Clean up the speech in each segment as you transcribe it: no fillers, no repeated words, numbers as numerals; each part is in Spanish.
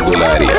Candelaria.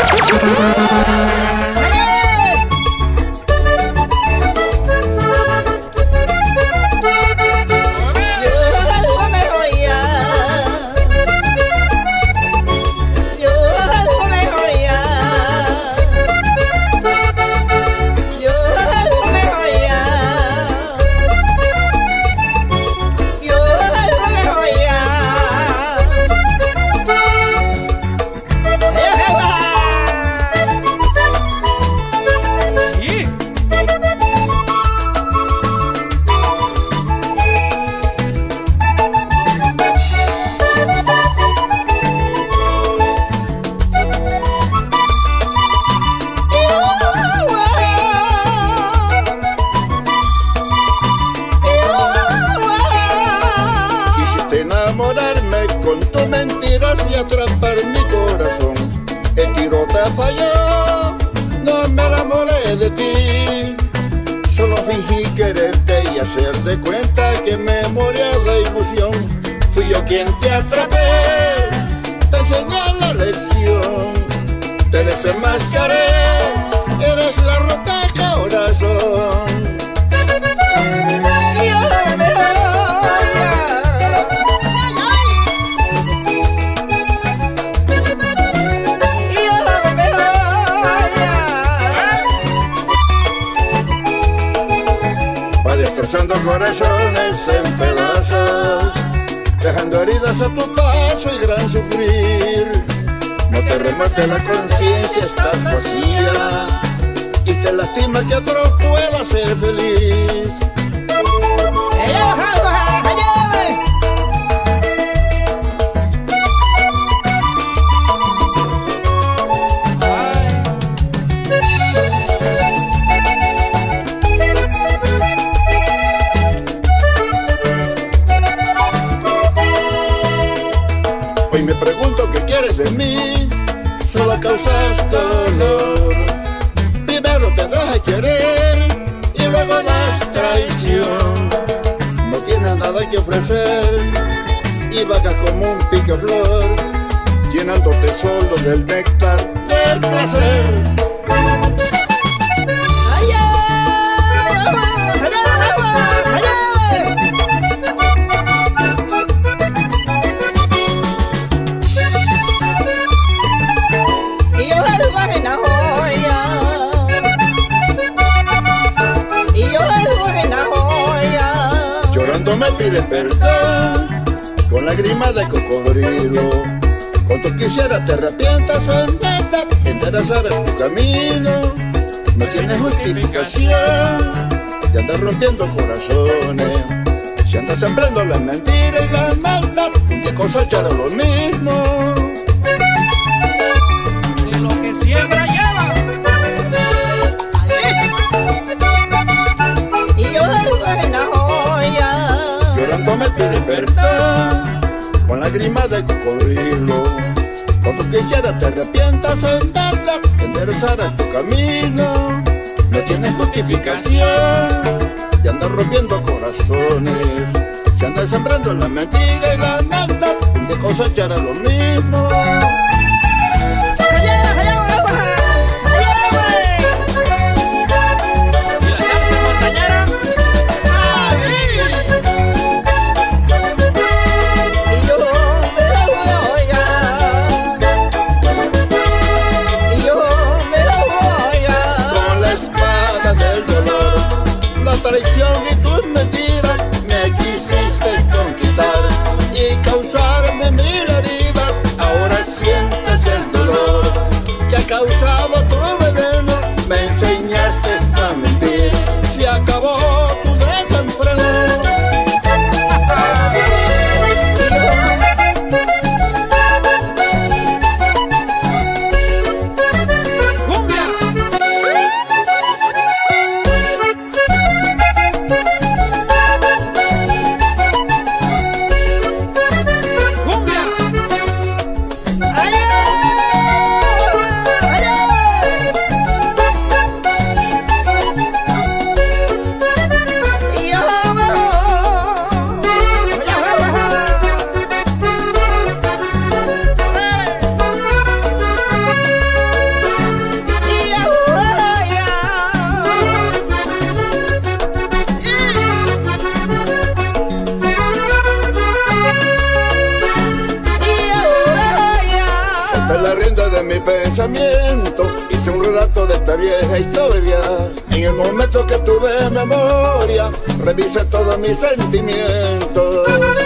Enamorarme con tus mentiras y atrapar mi corazón. El tiro te falló, no me enamoré de ti. Solo fingí quererte y hacer de cuenta que me moría de ilusión. Fui yo quien te atrapé, te enseñé la lección. Te desenmascaré, eres la rota corazón. Destrozando corazones en pedazos, dejando heridas a tu paso y gran sufrir. No te remate la conciencia, estás vacía y te lastima que otro pueda ser feliz. Hoy me pregunto qué quieres de mí, solo causas dolor. Primero te dejas querer y luego das traición. No tienes nada que ofrecer y vagas como un picaflor, llenándote solo del néctar del placer. Llorando me pides perdón, con lágrimas de cocodrilo. Cuanto quisiera te arrepientas, en verdad enderezarás tu camino. No tienes justificación de andar rompiendo corazones. Si andas sembrando la mentira y la maldad, un día cosecharás lo mismo. De lo que siembra lleva. Llorando me pides perdón, con lágrimas de cocodrilo. Cuando quisiera te arrepientas, en verdad enderezarás tu camino. No tienes justificación de andar rompiendo corazones. Si andas sembrando la mentira y la maldad, un día cosecharás lo mismo. Traición y tus mentiras me quisiste conquistar y causarme mil heridas. Ahora solté la rienda de mi pensamiento, hice un relato de esta vieja historia. En el momento que tuve memoria, revisé todos mis sentimientos.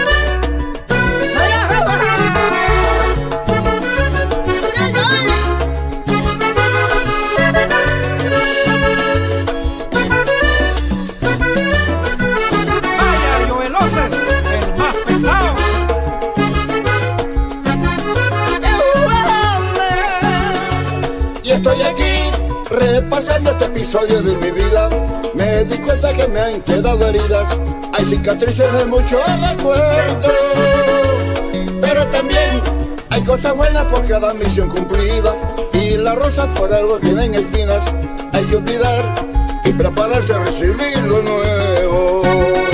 Estoy aquí repasando este episodio de mi vida. Me di cuenta que me han quedado heridas, hay cicatrices de muchos recuerdos, pero también hay cosas buenas por cada misión cumplida. Y las rosas por algo tienen espinas, hay que olvidar y prepararse a recibir lo nuevo.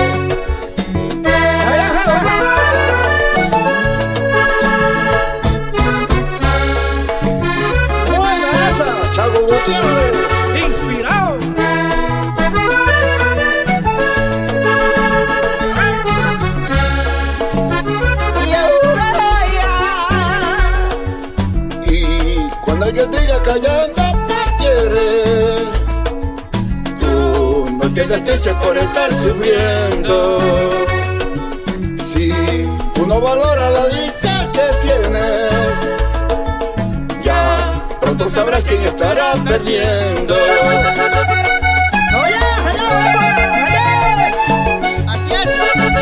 Inspirado. Y cuando alguien diga que ya no te quiere, tú no tienes dicha por estar sufriendo. Si tú no valoras la dicha que tienes, pronto sabrás quién estará perdiendo. Así es.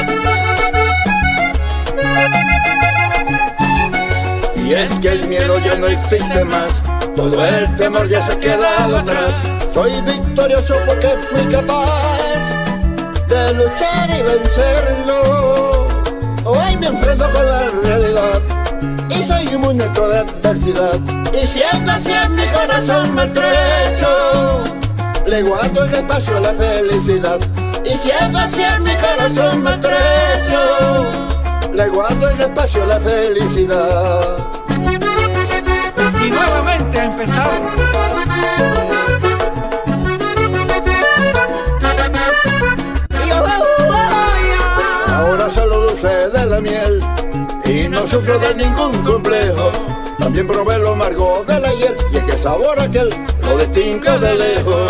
Y es que el miedo ya no existe más, todo el temor ya se ha quedado atrás. Soy victorioso porque fui capaz de luchar y vencerlo. Hoy me enfrento con la realidad y soy inmune a toda adversidad. Y siendo así en mi corazón maltrecho, le guardo el espacio a la felicidad. Y siendo así en mi corazón maltrecho, le guardo el espacio a la felicidad. Y nuevamente a empezar. Ahora solo dulce de la miel y no sufro de ningún complejo. También probé lo amargo de la hiel, y es que sabor aquel lo distingo de lejos.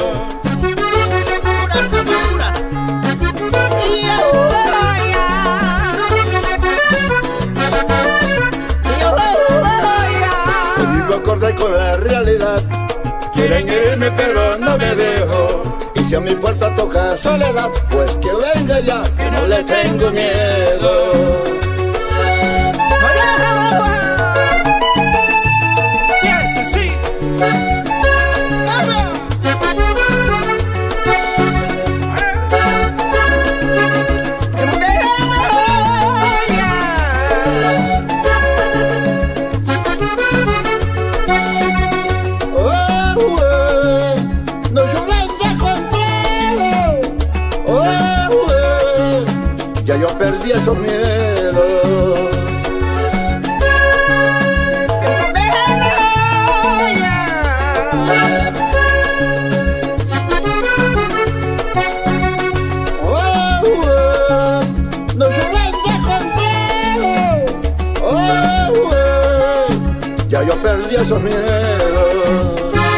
Me vivo acorde con la realidad, quieren irme pero no me dejo. Y si a mi puerta toca soledad, pues que venga ya, que no le tengo miedo. Ya yo perdí esos miedos. No lloren de complejo. Ya yo perdí esos miedos.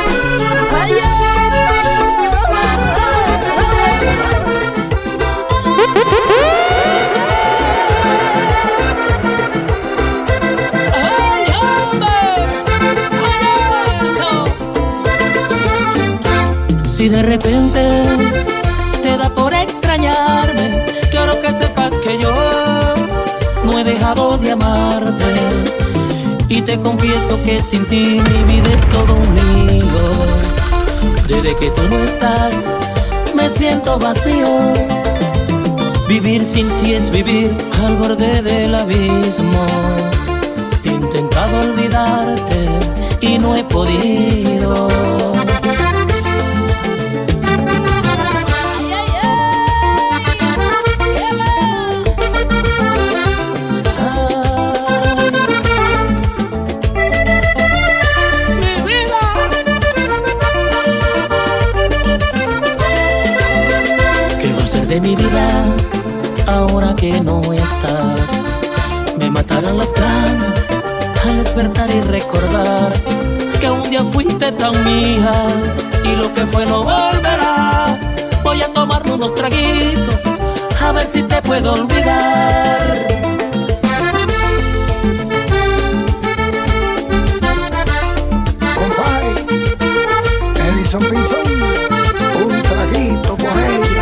Si de repente te da por extrañarme, quiero que sepas que yo no he dejado de amarte. Y te confieso que sin ti mi vida es todo un lío. Desde que tú no estás, me siento vacío. Vivir sin ti es vivir al borde del abismo. He intentado olvidarte y no he podido. De mi vida, ahora que no estás, me matarán las ganas al despertar y recordar que un día fuiste tan mía y lo que fue no volverá. Voy a tomarme unos traguitos a ver si te puedo olvidar. Compadre, Edison Pinzón, un traguito por ella.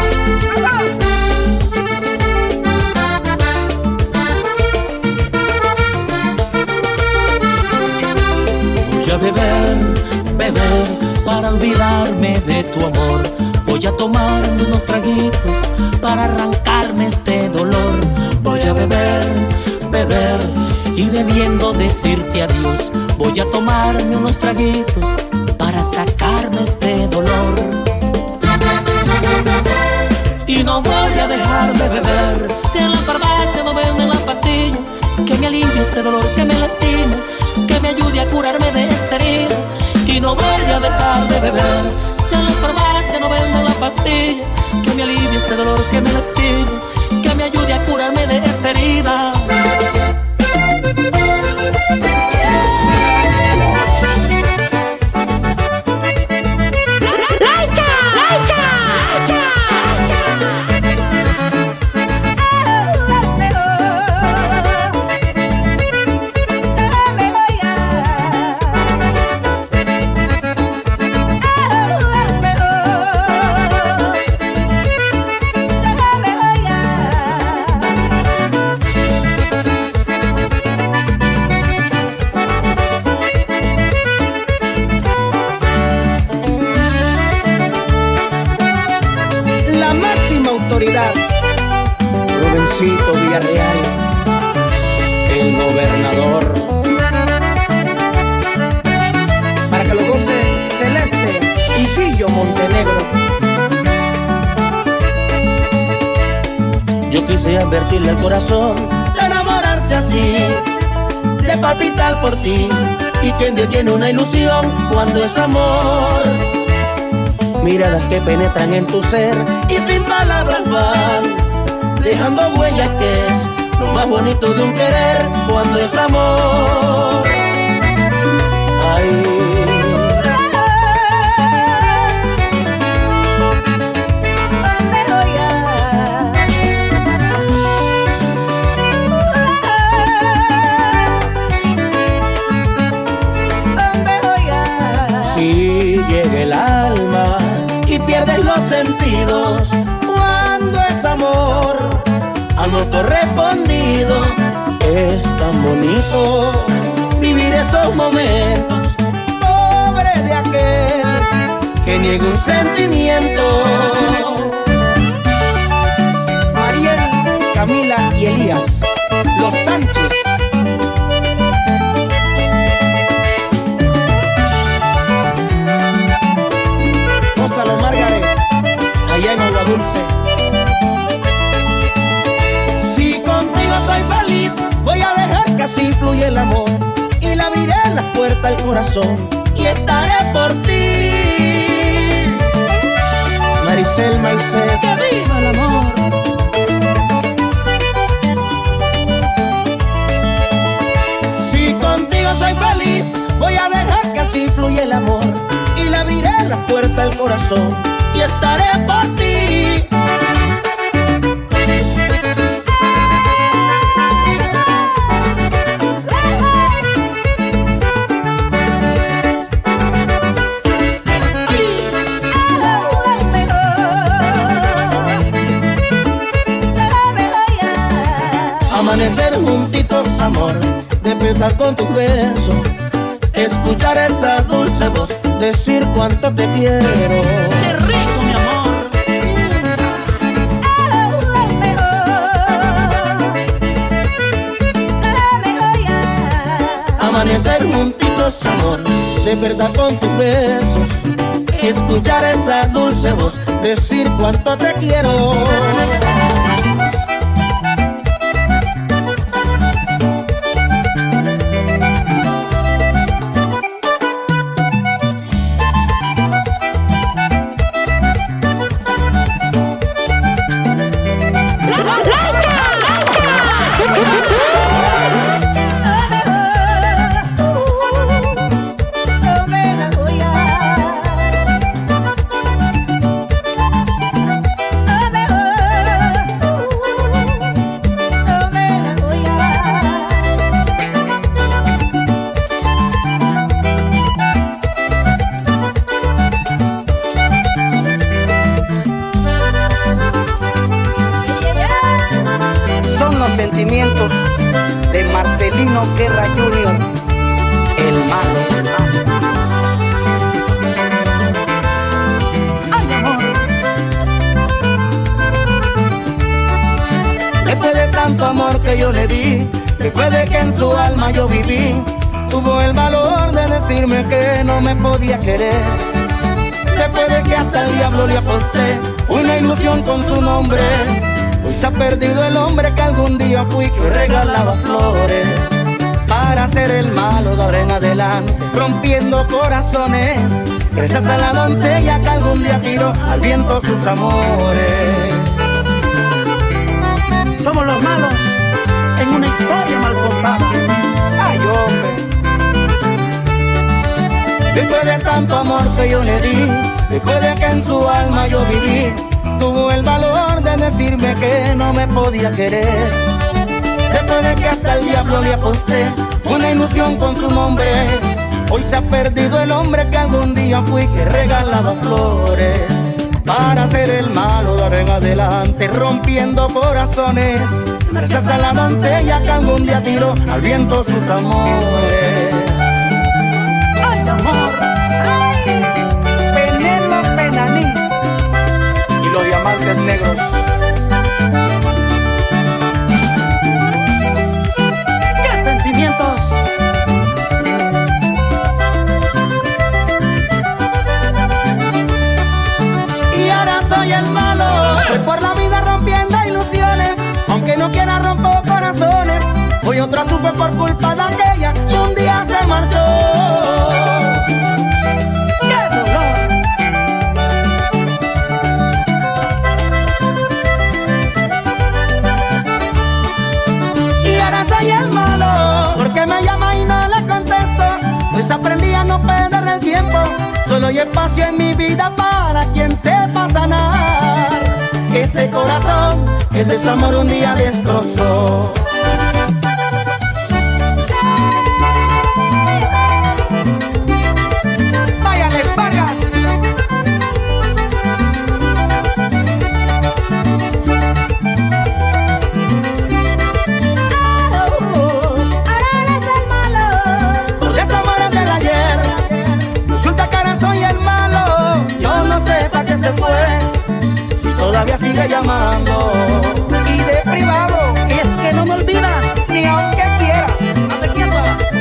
Voy a beber, beber para olvidarme de tu amor. Voy a tomarme unos traguitos para arrancarme este dolor. Voy a beber, beber y bebiendo decirte adiós. Voy a tomarme unos traguitos para sacarme este dolor. Y no voy a dejar de beber, si en la farmacia no venden la pastilla que me alivie este dolor que me lastima, que me ayude a curarme de esta herida. Y no voy a dejar de beber, si en la farmacia no venden la pastilla que me alivie este dolor que me lastima, que me ayude a curarme de esta herida. Rubencito Villarreal, el gobernador. Para que lo goce Celeste y Pillo Montenegro. Yo quise advertirle al corazón de enamorarse así, de palpitar por ti, y que en Dios tiene una ilusión cuando es amor. Miradas que penetran en tu ser y sin palabras van dejando huellas, que es lo más bonito de un querer cuando es amor. Ay. Si llega el alma y pierdes los sentidos cuando es amor correspondido, es tan bonito vivir esos momentos. Pobre de aquel que niega un sentimiento. Mariel, Camila y Elías, los Sánchez. Gózalo, Margaret, allá en Agua Dulce. Soy feliz, voy a dejar que así fluya el amor y le abriré las puertas al corazón y estaré por ti. Maricel Maicet, que viva el amor. Si contigo soy feliz, voy a dejar que así fluya el amor y le abriré las puertas al corazón y estaré por ti. Amanecer juntitos, amor, despertar con tus besos, escuchar esa dulce voz, decir cuánto te quiero. ¡Qué rico, mi amor! Amanecer juntitos, amor, despertar con tus besos, escuchar esa dulce voz, decir cuánto te quiero. Chino Guerra Junior, el malo. Ay, amor. Después de tanto amor que yo le di, después de que en su alma yo viví, tuvo el valor de decirme que no me podía querer. Después de que hasta el diablo le aposté una ilusión con su nombre, hoy se ha perdido el hombre que algún día fui, que regalaba flores para ser el malo de ahora en adelante, rompiendo corazones, gracias a la doncella que algún día tiró al viento sus amores. Somos los malos en una historia mal contada. Ay, hombre. Después de tanto amor que yo le di, después de que en su alma yo viví, tuvo el valor de decirme que no me podía querer. Después de que hasta el diablo le aposté una ilusión con su nombre, hoy se ha perdido el hombre que algún día fui, que regalaba flores para ser el malo de ahora en adelante, rompiendo corazones, gracias a la doncella que algún día tiró al viento sus amores. Ay, amor. Ay. Penélope Naní y los diamantes negros. ¡Qué sentimientos! Y ahora soy el malo, voy por la vida rompiendo ilusiones, aunque no quiera romper corazones. Hoy otra tuve por culpa de aquella que un día se marchó. ¡Qué dolor! Y ahora soy el malo, porque me llama y no le contesto. Pues aprendí a no perder el tiempo, solo hay espacio en mi vida para quien sepa sanar este corazón que el desamor un día destrozó. Todavía sigue llamando y de privado, es que no me olvidas ni aunque quieras. Ande quieto.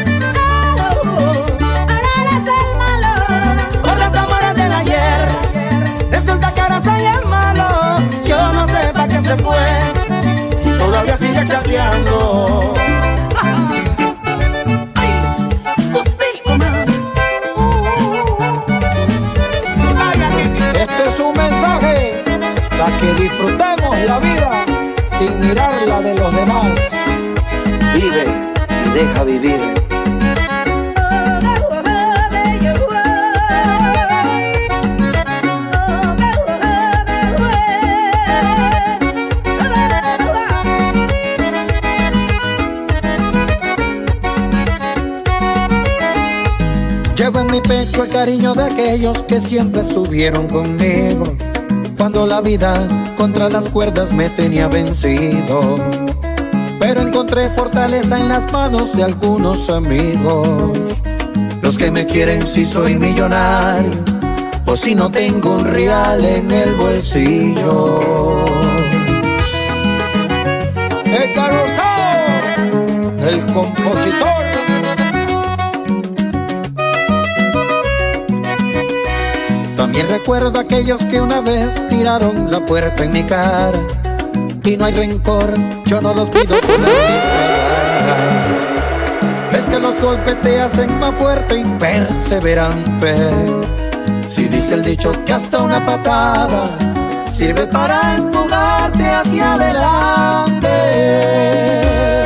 Ahora eres el malo por las amaras del ayer. Resulta que ahora soy el malo. Yo no sé para qué se fue si todavía sigue chateando. Este es un mensaje para que disfrutemos la vida sin mirar la de los demás. Vive y deja vivir. Llevo en mi pecho el cariño de aquellos que siempre estuvieron conmigo cuando la vida contra las cuerdas me tenía vencido. Pero encontré fortaleza en las manos de algunos amigos, los que me quieren si soy millonario o si no tengo un real en el bolsillo. El cantautor, el compositor. También recuerdo a aquellos que una vez tiraron la puerta en mi cara, y no hay rencor, yo no los pido por la vida. Es que los golpes te hacen más fuerte y perseverante. Si dice el dicho que hasta una patada sirve para empujarte hacia adelante.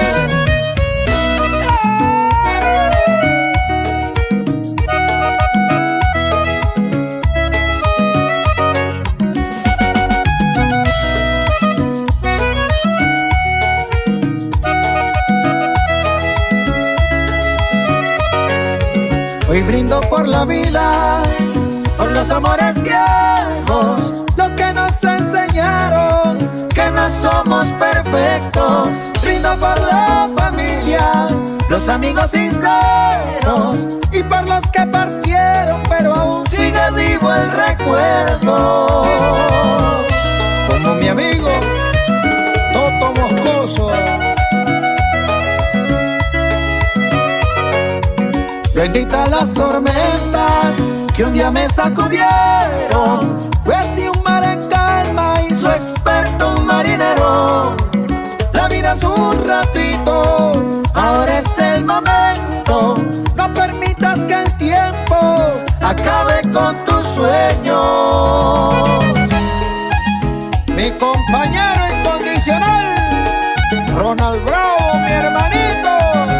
Hoy brindo por la vida, por los amores viejos, los que nos enseñaron que no somos perfectos. Brindo por la familia, los amigos sinceros y por los que partieron, pero aún sigue vivo el recuerdo. Como mi amigo Toto Moscoso. Benditas las tormentas que un día me sacudieron, pues di un mar en calma y su experto un marinero. La vida es un ratito, ahora es el momento. No permitas que el tiempo acabe con tus sueños. Mi compañero incondicional, Ronald Bravo, mi hermanito.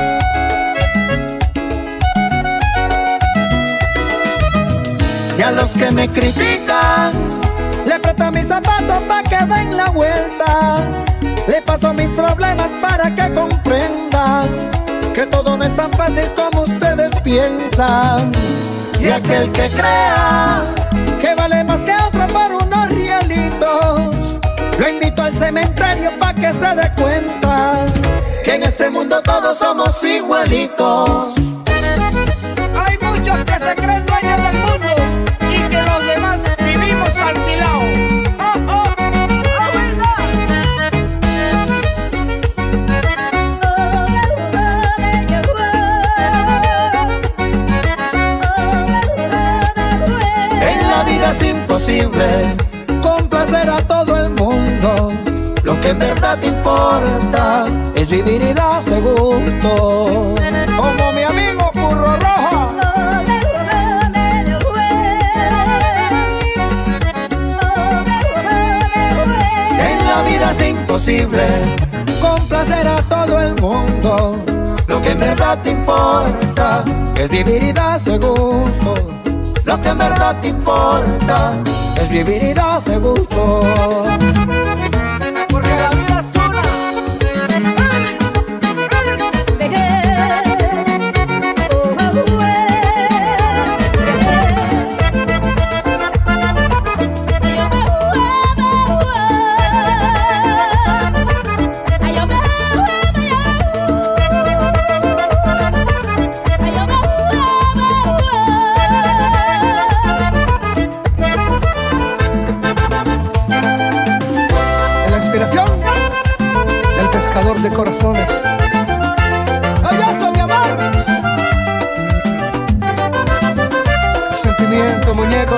Y a los que me critican, le presto mis zapatos pa' que den la vuelta. Le paso mis problemas para que comprendan que todo no es tan fácil como ustedes piensan. Y aquel que crea que vale más que otro por unos rielitos, lo invito al cementerio pa' que se dé cuenta que en este mundo todos somos igualitos. Hay muchos que se creen dueños del mundo y que los demás vivimos alquilados. Es imposible complacer a todo el mundo. Lo que en verdad importa es vivir y darse gusto. Como mi amigo Curro Roja. En la vida es imposible complacer a todo el mundo. Lo que en verdad importa es vivir y darse gusto. Lo que en verdad te importa es vivir y darse gusto. Porque la vida es una. De corazones. ¡Ayazo, mi amor! Sentimiento, muñeco.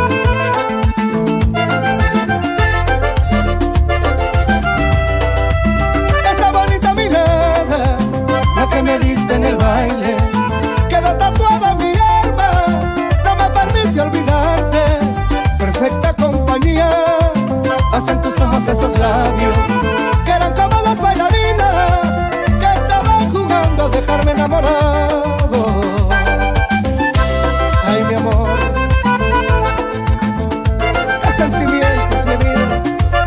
Esa bonita mirada, la que me diste en el baile, quedó tatuada en mi alma, no me permite olvidarte. Perfecta compañía, hacen tus ojos esos labios que eran como dos bailarinas que estaban jugando a dejarme enamorado. Ay, mi amor, qué sentimientos, mi vida.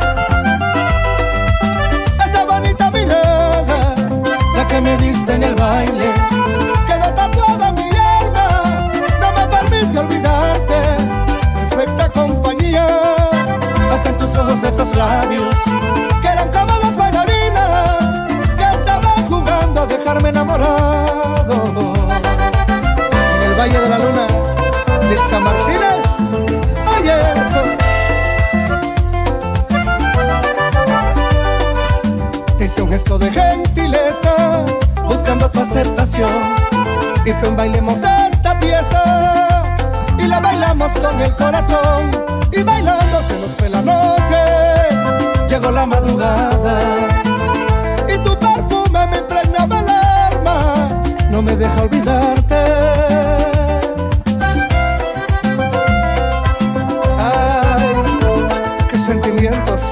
Esa bonita mirada, la que me diste en el baile, quedó tatuada en mi alma, no me permite olvidarte. Perfecta compañía, hacen tus ojos esos labios que eran como dos bailarinas que estaban jugando a dejarme enamorado. En el Valle de la Luna, Lixa Martínez, oye eso. Hice un gesto de gentileza buscando tu aceptación y fue un bailemos esta pieza y la bailamos con el corazón y bailando se nos fue la noche. Llegó la madrugada y tu perfume me impregnaba el alma, no me deja olvidarte. Ay, qué sentimientos.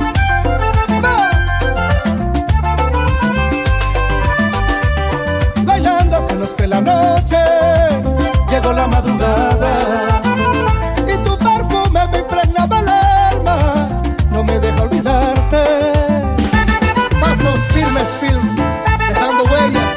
Bailando se nos fue la noche, llegó la madrugada y tu perfume me impregnaba el alma, no me deja olvidarte. Pasos firmes, film, dejando huellas.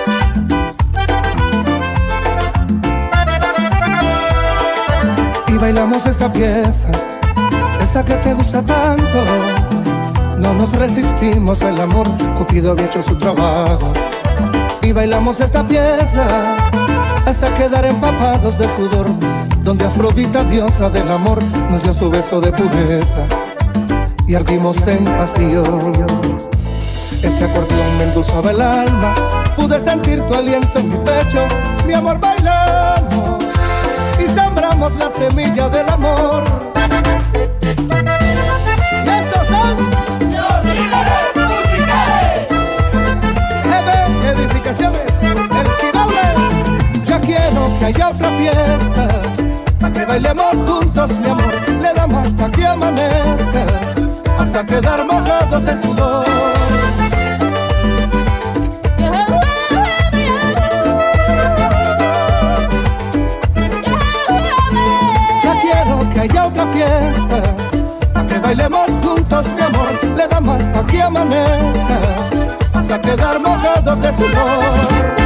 Y bailamos esta pieza, esta que te gusta tanto. No nos resistimos al amor, Cupido había hecho su trabajo y bailamos esta pieza hasta quedar empapados de sudor, donde Afrodita, diosa del amor, nos dio su beso de pureza y ardimos en pasión. Ese acordeón me endulzaba el alma, pude sentir tu aliento en mi pecho. Mi amor, bailamos y sembramos la semilla del amor. Y estos son los líderes musicales. Edificaciones, el Cidoble. Ya quiero que haya otra fiesta, para que bailemos juntos, mi amor. Le damos hasta que amanezca, hasta quedar mojados en sudor. Ya quiero que haya otra fiesta, para que bailemos juntos, mi amor. Le damos hasta que amanezca, hasta quedar mojados de sudor.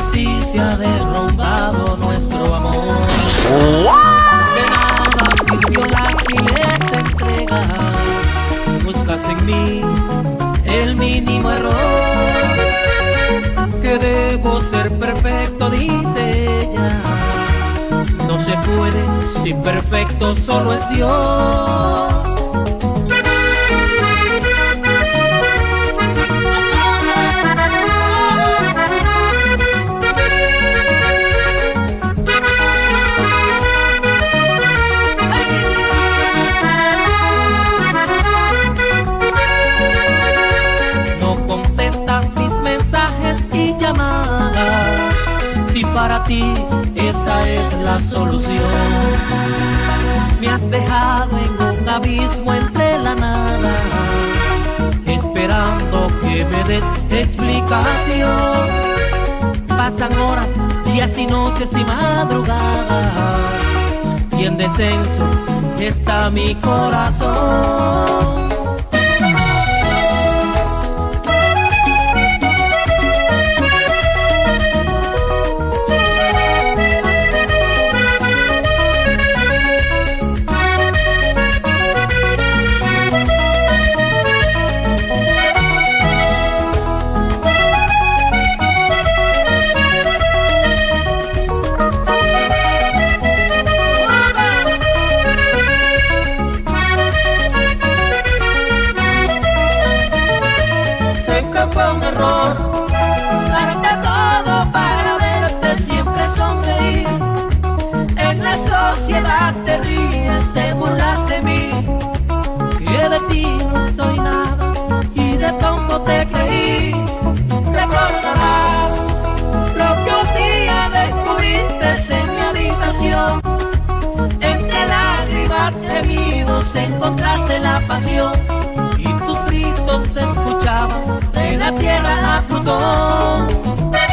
así se ha derrumbado nuestro amor. De nada sirvió las miles entregas, buscas en mí el mínimo error. Que debo ser perfecto, dice ella. No se puede, si perfecto solo es Dios. Si para ti esa es la solución, me has dejado en un abismo entre la nada, esperando que me des explicación. Pasan horas, días y noches y madrugadas, y en descenso está mi corazón. Te ríes, te burlas de mí, que de ti no soy nada y de tonto te creí. Recordarás lo que un día descubriste en mi habitación. Entre lágrimas gemidos encontraste la pasión, y tus gritos se escuchaban de la tierra a Plutón.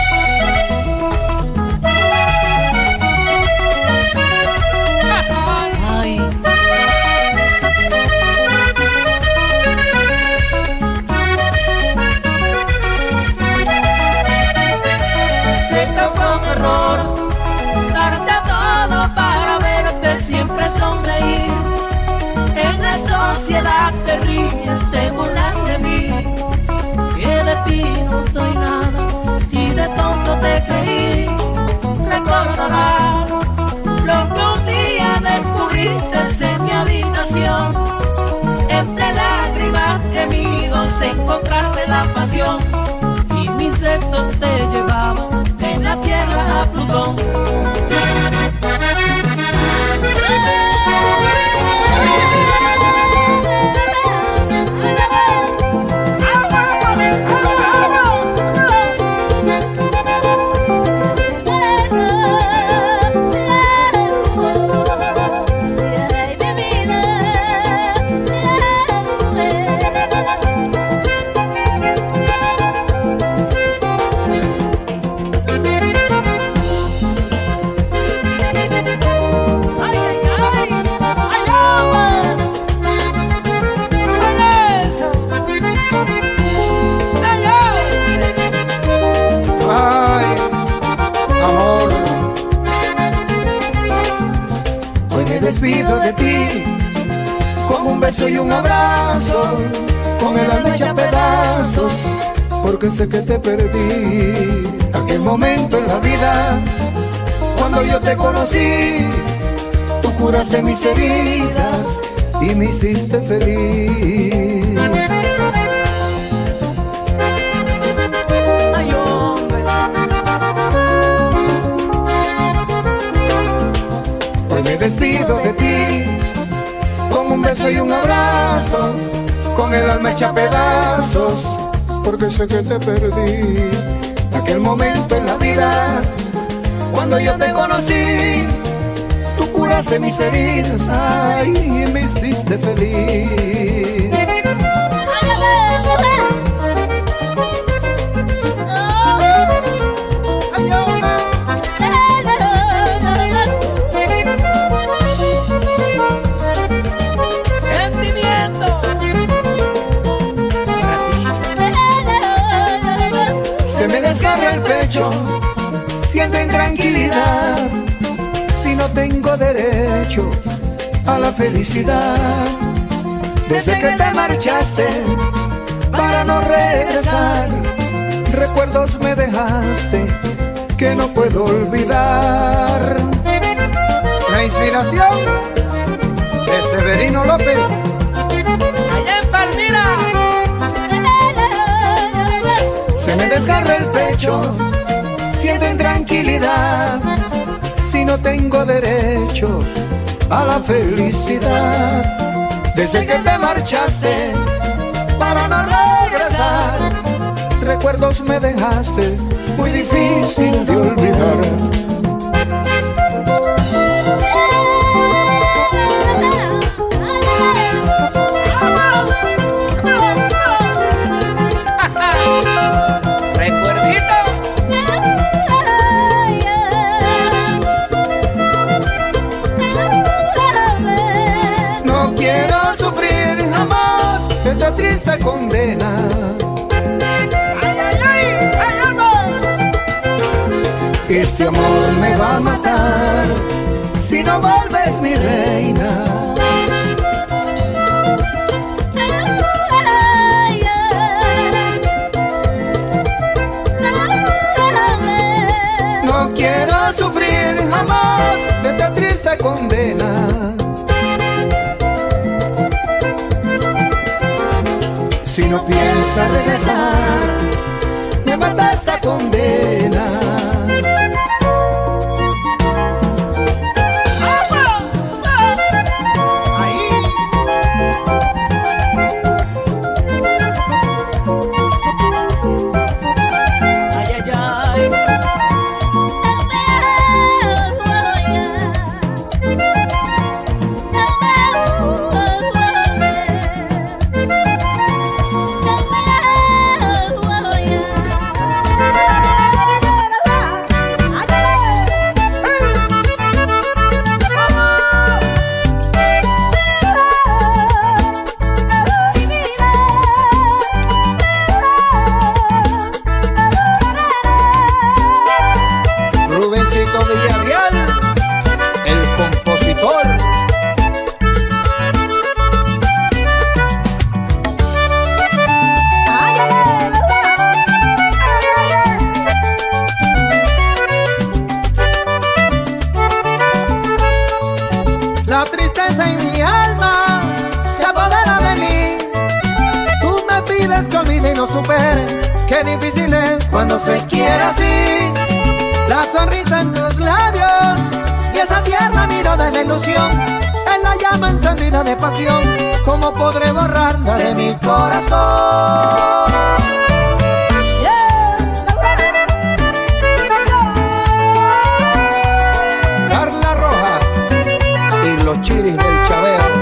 Darte todo para verte siempre sonreír. En la sociedad te ríes, te burlas de mí, que de ti no soy nada y de tonto te creí. Recordarás lo que un día descubriste en mi habitación. Entre lágrimas gemidos encontraste la pasión, y mis besos te llevaban en la tierra a Plutón. Despido de ti con un beso y un abrazo, con el alma hecha pedazos, porque sé que te perdí. Aquel momento en la vida, cuando yo te conocí, tú curaste mis heridas y me hiciste feliz. Me despido de ti con un beso y un abrazo, con el alma hecha pedazos, porque sé que te perdí. Aquel momento en la vida, cuando yo te conocí, tú curaste mis heridas, ay, y me hiciste feliz. Se me desgarra el pecho siento intranquilidad si no tengo derecho a la felicidad. Desde que te marchaste para no regresar, recuerdos me dejaste que no puedo olvidar. La inspiración de Severino López. Allá en Palmira. Se me desgarra el pecho, siento intranquilidad si no tengo derecho a la felicidad. Desde que te marchaste para no regresar, recuerdos me dejaste muy difícil de olvidar. Esta triste condena. Este amor me va a matar si no vuelves, mi reina. No quiero sufrir jamás esta triste condena. Si no piensas regresar, me mata esta condena. La tristeza en mi alma se apodera de mí. Tú me pides que olvide y no supere. Qué difícil es cuando se quiere así. La sonrisa en tus labios y esa tierna mirada de la ilusión, es la llama encendida de pasión. ¿Cómo podré borrarla de mi corazón? Carla Rojas y los chiris del Chavero.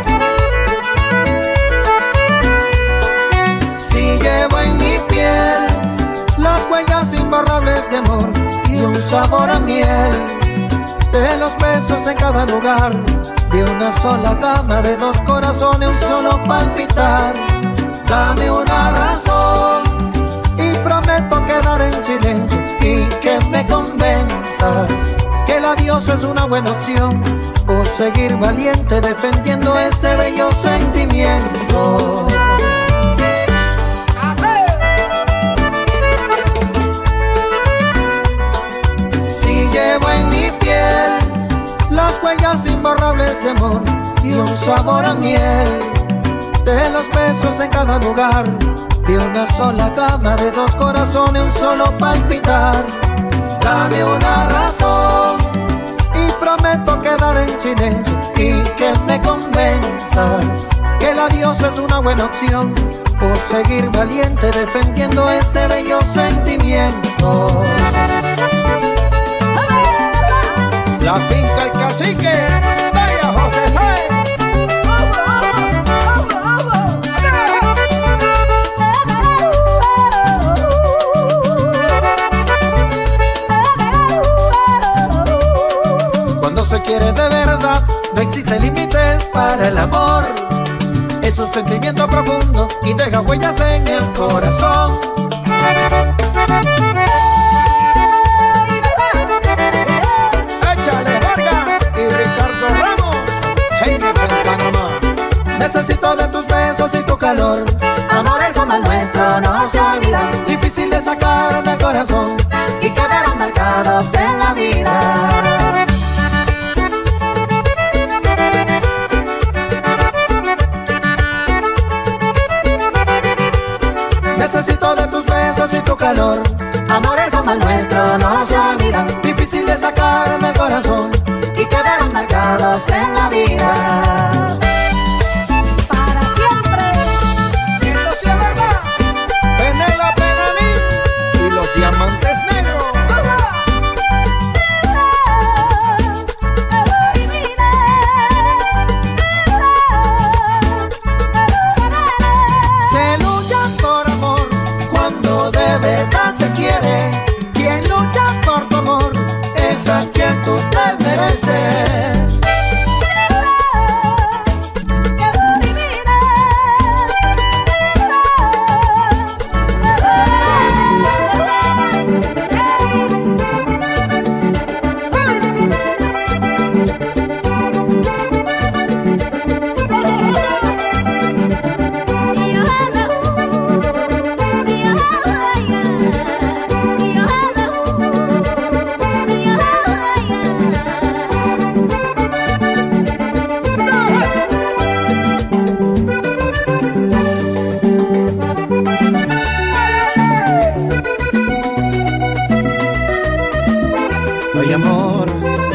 Si llevo en mi piel las huellas imborrables de amor y un sabor a miel, de los besos en cada lugar, de una sola cama, de dos corazones, un solo palpitar. Dame una razón y prometo quedar en silencio y que me convenzas que el adiós es una buena opción, o seguir valiente defendiendo este bello sentimiento. Si llevo en mi piel las huellas imborrables de amor y un sabor a miel, de los besos en cada lugar, de una sola cama, de dos corazones, un solo palpitar. Dame una razón y prometo quedar en silencio y que me convenzas que el adiós es una buena opción, o seguir valiente defendiendo este bello sentimiento. La finca El Cacique, María José Sáenz. Cuando se quiere de verdad, no existen límites para el amor. Es un sentimiento profundo y deja huellas en el corazón. Necesito de tus besos y tu calor. Amores como el nuestro no se olvidan, Difícil de sacar del corazón y quedaron marcados en la vida. Necesito de tus besos y tu calor. Amores como el nuestro no se olvidan, Difícil de sacar del corazón y quedaron marcados en la vida. Para siempre. Eso sí es verdad. Penélope Dalí y los diamantes negros. Se lucha por amor cuando de verdad se quiere. Quien lucha por tu amor es a quien tú te mereces. Ay, amor,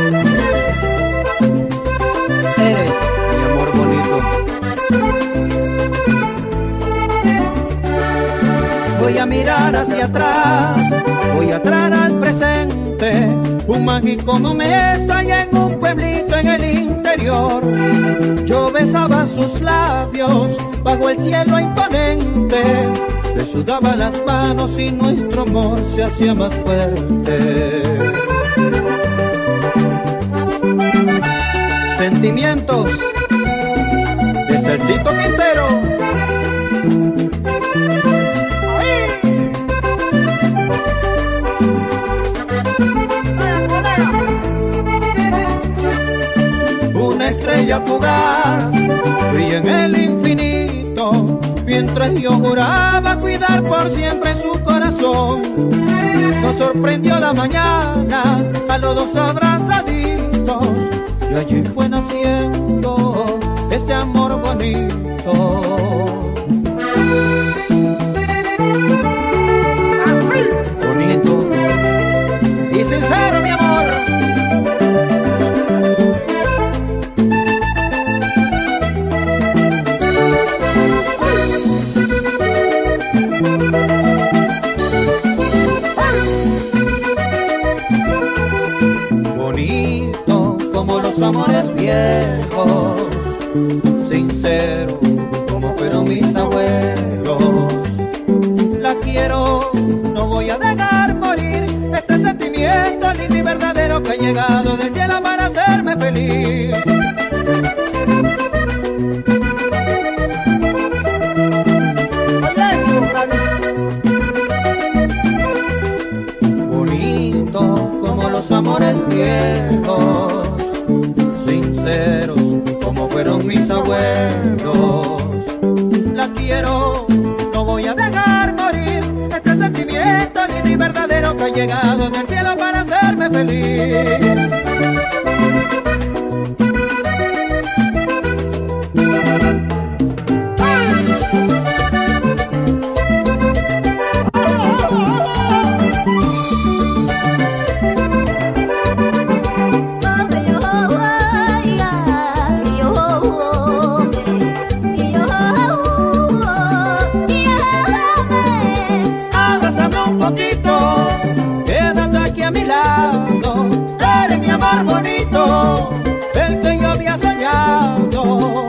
eres mi amor bonito. Voy a mirar hacia atrás, voy a traer al presente un mágico momento allá en un pueblito en el interior. Yo besaba sus labios bajo el cielo imponente, le sudaba las manos y nuestro amor se hacía más fuerte. Sentimientos de Celcito Quintero. Una estrella fugaz brilla en el infinito, mientras yo juraba cuidar por siempre su corazón. Nos sorprendió la mañana a los dos abrazaditos, y allí fue naciendo este amor bonito. Bonito y sincero, mi amor. Bonito como los amores viejos, sincero como fueron mis abuelos. La quiero, no voy a dejar morir este sentimiento lindo y verdadero que ha llegado del cielo para hacerme feliz. Bonito como los amores viejos, sinceros como fueron mis abuelos. La quiero, no voy a dejar morir este sentimiento lindo y verdadero que ha llegado del cielo para hacerme feliz. Quédate aquí a mi lado, eres mi amor bonito, el que yo había soñado.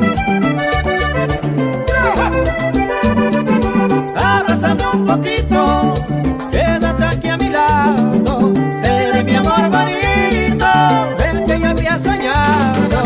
Abrázame un poquito, quédate aquí a mi lado, eres mi amor bonito, el que yo había soñado.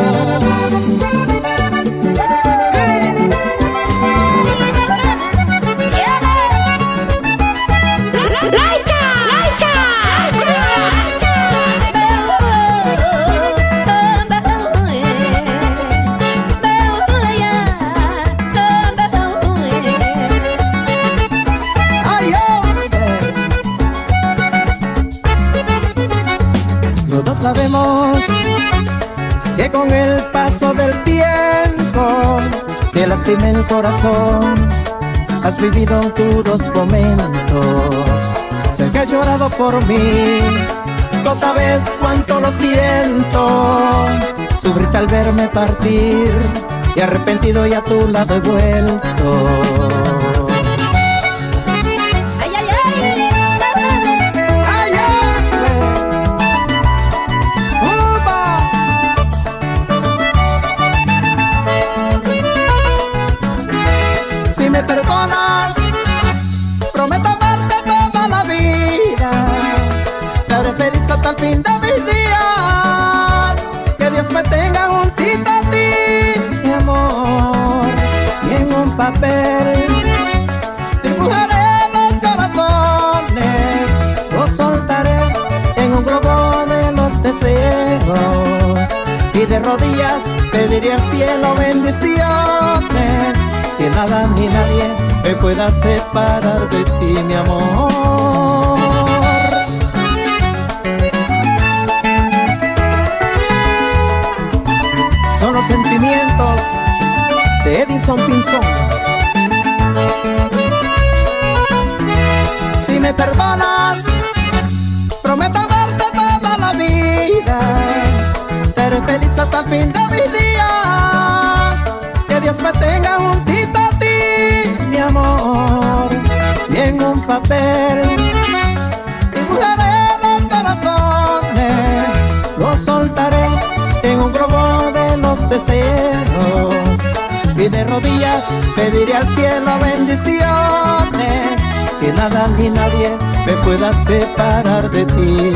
sabemos que con el paso del tiempo te lastimé el corazón. Has vivido duros momentos, sé que has llorado por mí. No sabes cuánto lo siento, sufrirte al verme partir y arrepentido y a tu lado he vuelto. Si me perdonas, prometo amarte toda la vida. Te haré feliz hasta el fin de mis días. Que Dios me tenga juntito a ti, mi amor. Y en un papel dibujaré los corazones. Los soltaré en un globo de los deseos. Y de rodillas pediré al cielo bendiciones. Que nada ni nadie me pueda separar de ti, mi amor. Son los sentimientos de Edinson Pinzón. Si me perdonas, prometo amarte toda la vida. Te haré feliz hasta el fin de mis días. Que Dios me tenga juntito a ti, mi amor. Y en un papel dibujaré los corazones. Los soltaré en un globo de los deseos. Y de rodillas pediré al cielo bendiciones. Que nada ni nadie me pueda separar de ti.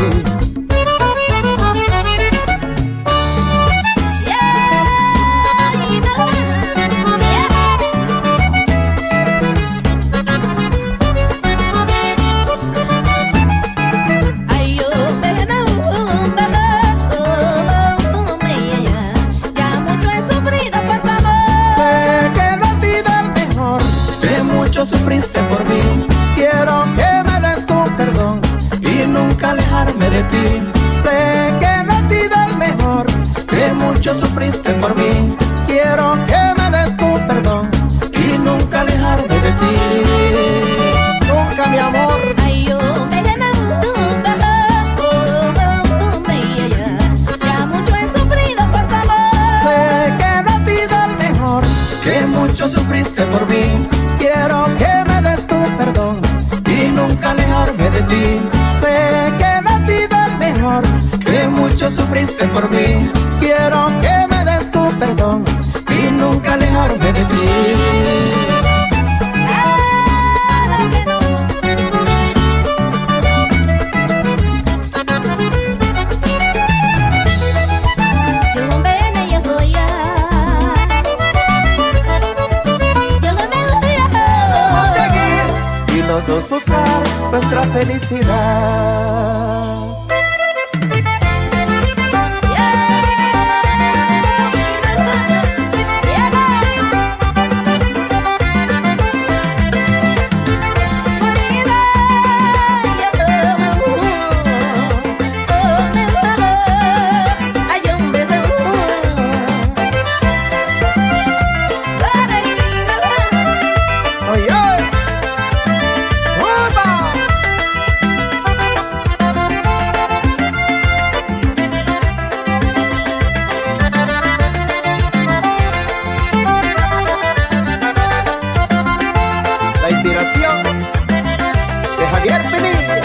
Sufriste por mí, quiero que me des tu perdón y nunca alejarme de ti. Sé que no he sido el mejor, que mucho sufriste por mí. Quiero que me des tu perdón y nunca alejarme de ti. Nunca, mi amor. Ya mucho he sufrido por tu amor. Sé que no he sido el mejor, que mucho sufriste por mí. Quiero que me des tu perdón y nunca alejarme de ti. Sé que no he sido el mejor, que mucho sufriste por mí. Quiero que me des tu perdón y nunca alejarme de ti. Dos buscar nuestra felicidad. De Javier Pinilla.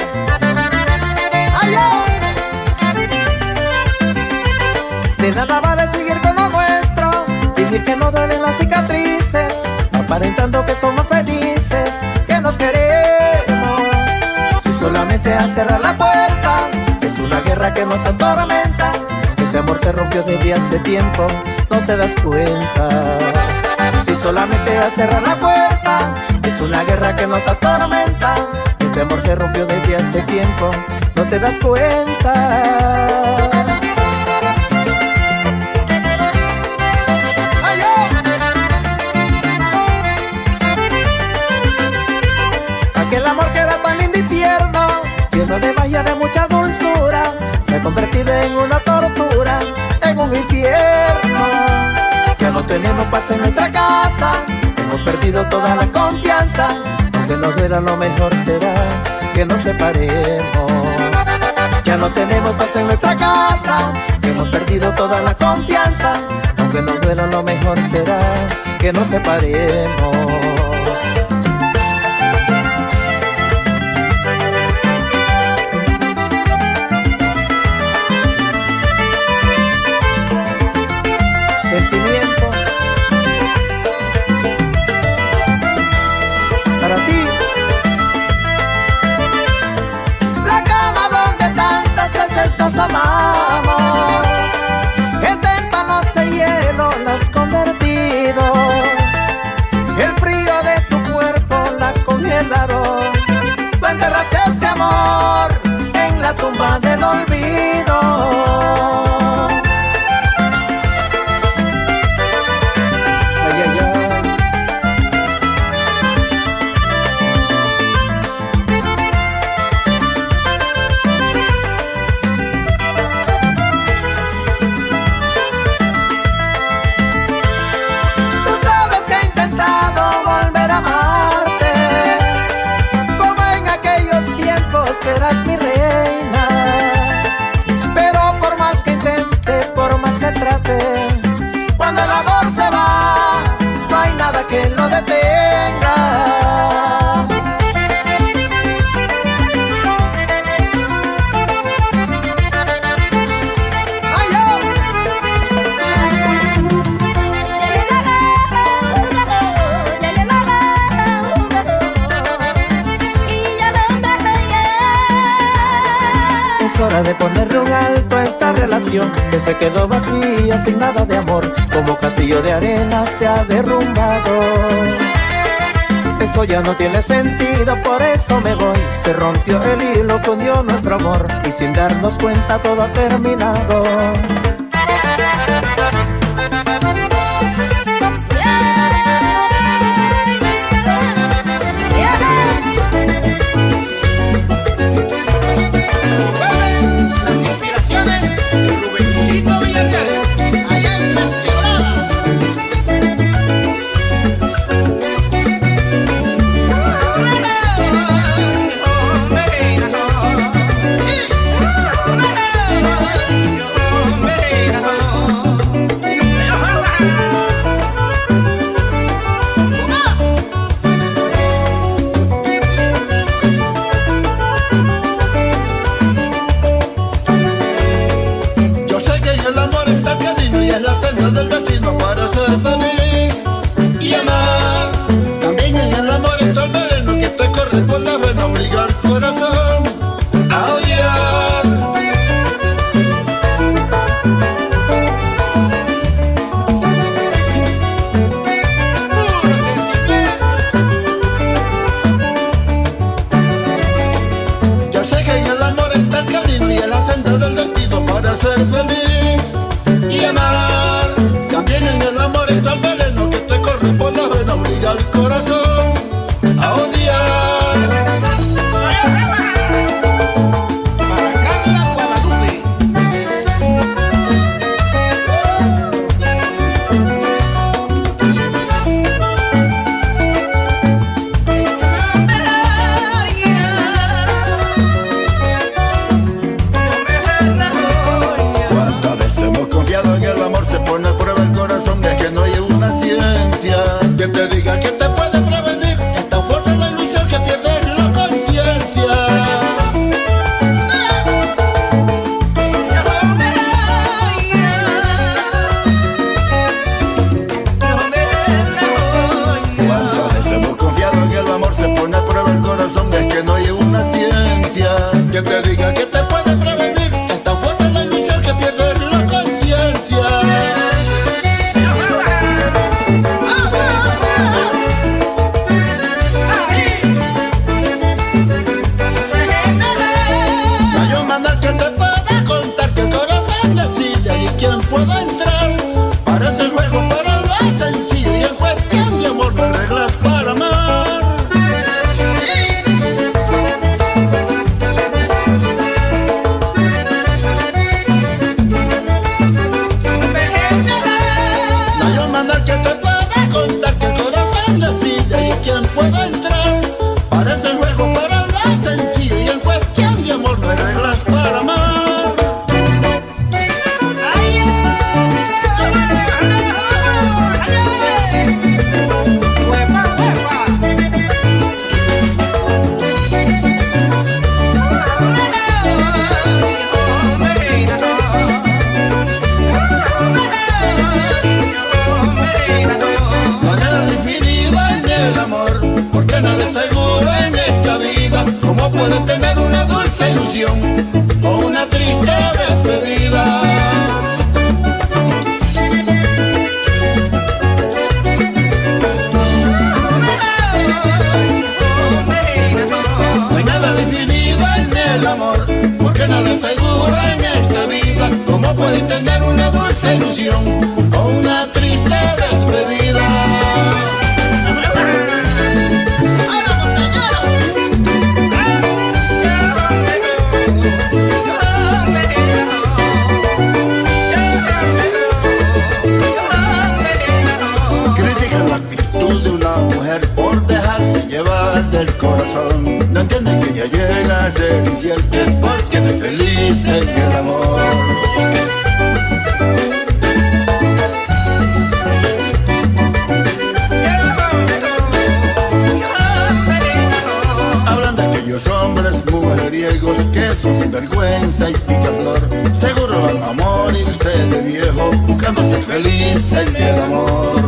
De nada vale seguir con lo nuestro, fingir que no duelen las cicatrices, aparentando que somos felices, que nos queremos. Si solamente al cerrar la puerta es una guerra que nos atormenta. Este amor se rompió desde hace tiempo, no te das cuenta. Si solamente al cerrar la puerta es una guerra que nos atormenta. Este amor se rompió desde hace tiempo, no te das cuenta. Aquel amor que era tan lindo y tierno, lleno de magia, de mucha dulzura, se he convertido en una tortura, en un infierno. Ya no tenemos paz en nuestra casa, hemos perdido toda la confianza. Aunque nos duela, lo mejor será que nos separemos. Ya no tenemos paz en nuestra casa, hemos perdido toda la confianza. Aunque nos duela, lo mejor será que nos separemos. Sentimientos para ti. La cama donde tantas veces nos amamos, en témpanos de hielo la has convertido. El frío de tu cuerpo la congelaron. Tú enterraste este amor en la tumba del olvido. Que eras mi reina, pero por más que intente, por más que trate, cuando el amor se va, no hay nada que lo detenga. Es hora de ponerle un alto a esta relación que se quedó vacía sin nada de amor. Como castillo de arena se ha derrumbado. Esto ya no tiene sentido, por eso me voy. Se rompió el hilo que unió nuestro amor y sin darnos cuenta todo ha terminado. Hombre, del corazón no entiende que ya llega a ser infiel, es porque no es feliz en el amor. Hablan de aquellos hombres mujeriegos que son sinvergüenza y picaflor, seguro van a morirse de viejo buscando ser feliz en el amor.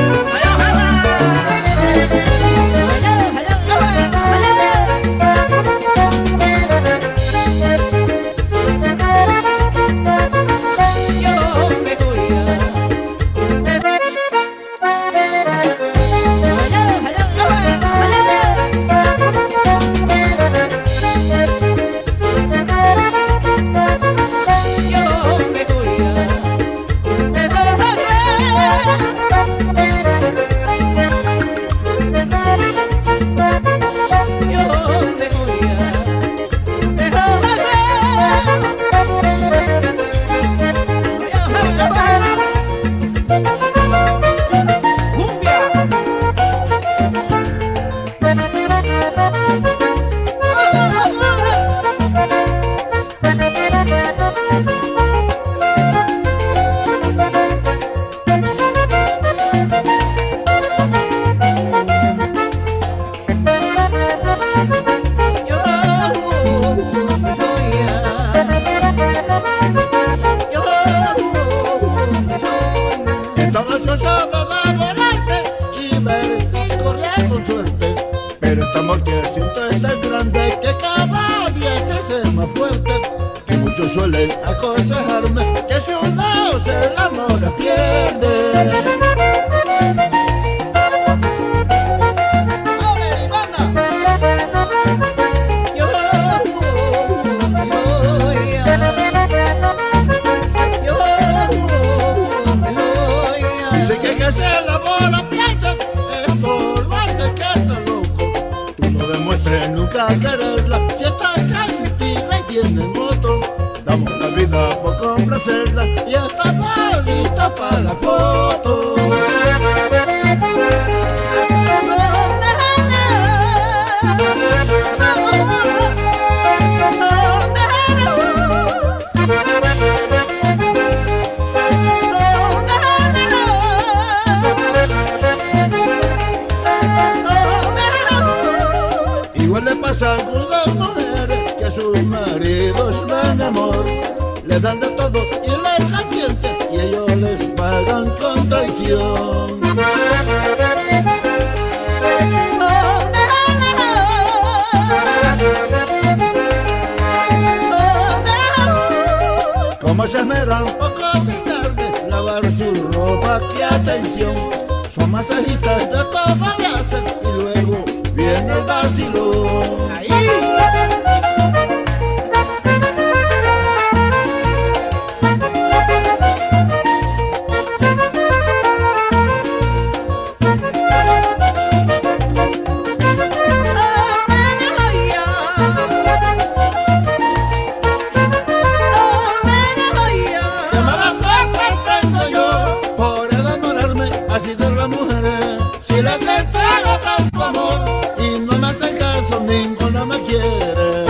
Suelen aconsejarme que si uno se enamora pierde. Dice que se enamora pierde, es por más que está loco. Tú no demuestres nunca quererla, si está cantina y tiene otro. Damos la vida por complacerla y está lista para la foto. Igual le pasa a algunas mujeres que a sus maridos dan amor, les dan de todo y les asienten y ellos les pagan con traición. Como se esmeran poco sin tarde lavar su ropa, qué atención. Son masajistas de toda clase y luego viene el vacilón. Si les entrego tanto amor y no me hacen caso, ninguno me quiere.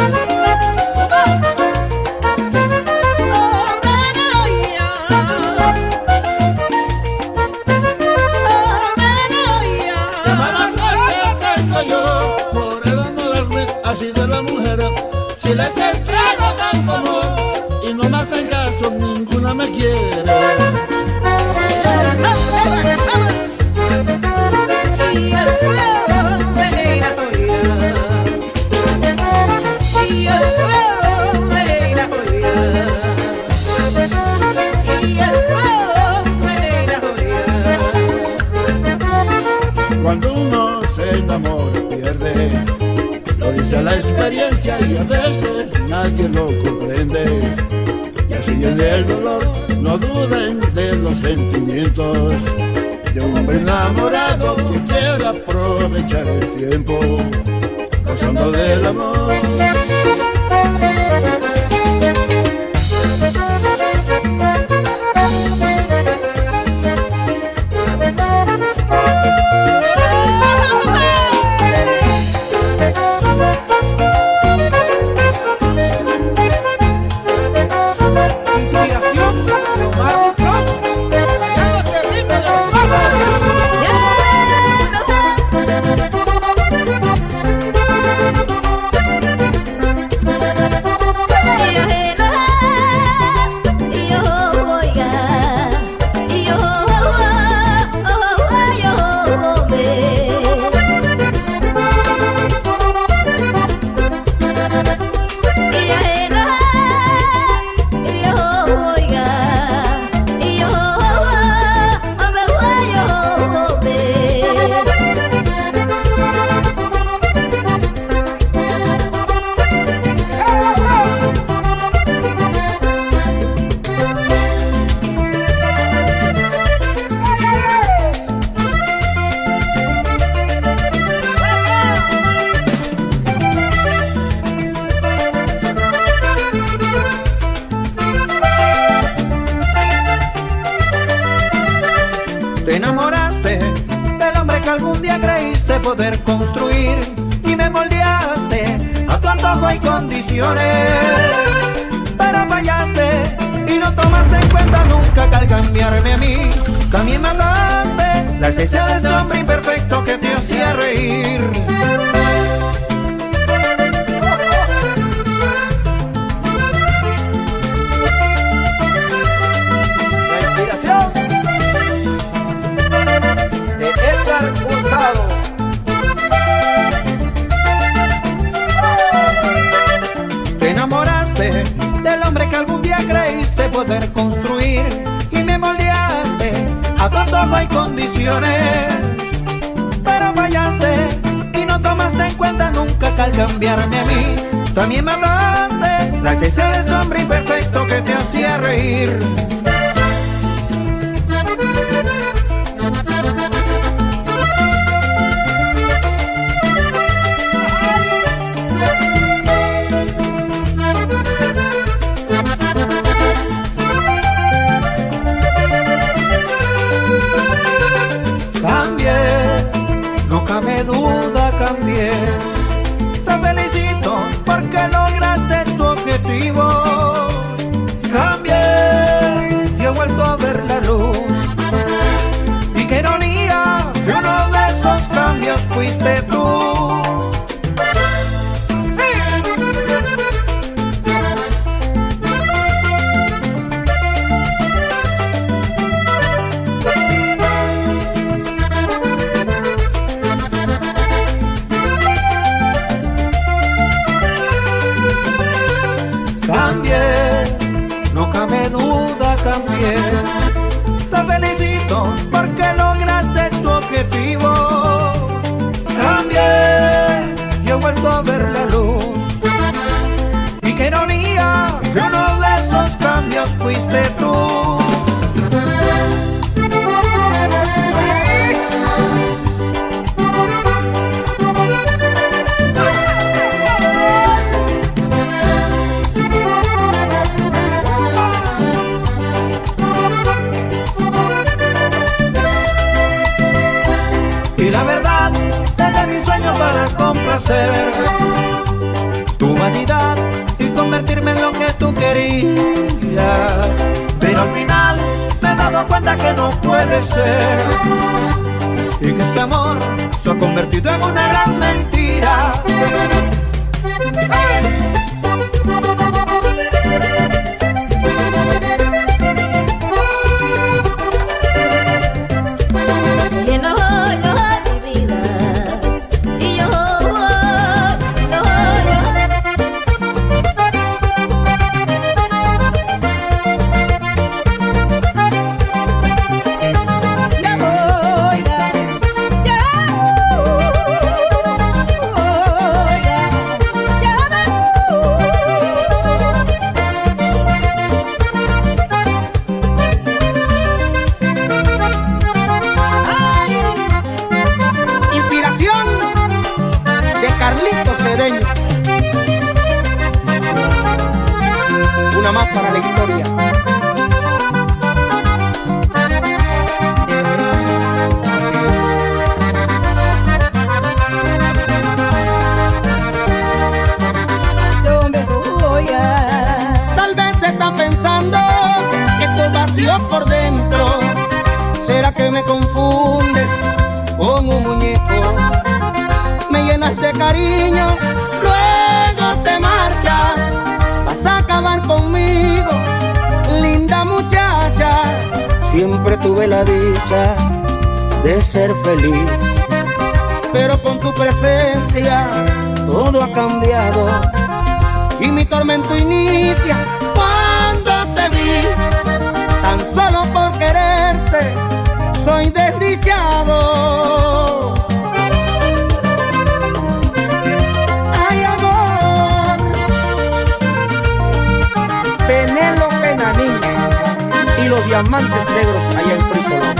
Qué mala suerte tengo yo por enamorarme así de la mujer. Si les entrego tanto amor y no me hacen caso, ninguna me quiere. Cuando uno se enamora pierde, lo dice la experiencia y a veces nadie lo comprende. Y así viene el dolor, no duden de los sentimientos de un hombre enamorado que quiere aprovechar el tiempo, gozando del amor. algún día creíste poder construir y me moldeaste a tu antojo y condiciones, pero fallaste y no tomaste en cuenta nunca que al cambiarme a mí también mataste la esencia de ese hombre imperfecto que te hacía reír. Te enamoraste del hombre que algún día creíste poder construir y me moldeaste a tu antojo y condiciones, pero fallaste y no tomaste en cuenta nunca que al cambiarme a mí también mataste la esencia de ese hombre imperfecto que te hacía reír. No cabe duda, cambié. Te felicito porque lograste tu objetivo. Cambié y he vuelto a ver la luz. Y qué ironía que uno de esos cambios fuiste tú. No cabe duda, cambié. Te felicito porque lograste tu objetivo. Cambié y he vuelto a ver la luz. Y qué ironía que uno de esos cambios fuiste tú. Y la verdad, desde mi sueño para complacer tu vanidad y convertirme en lo que tú querías. Pero al final me he dado cuenta que no puede ser y que este amor se ha convertido en una gran mentira. Una más para la historia. Tal vez se está pensando que estoy vacío por dentro. ¿Será que me confundes con un muñeco? Me llenas de cariño, luego te marchas. Vas a acabar conmigo, linda muchacha. Siempre tuve la dicha de ser feliz, pero con tu presencia todo ha cambiado. Y mi tormento inicia cuando te vi. Tan solo por quererte soy desdichado. Ay, amor, Penélope Nanín y los diamantes negros allá en Frisolón.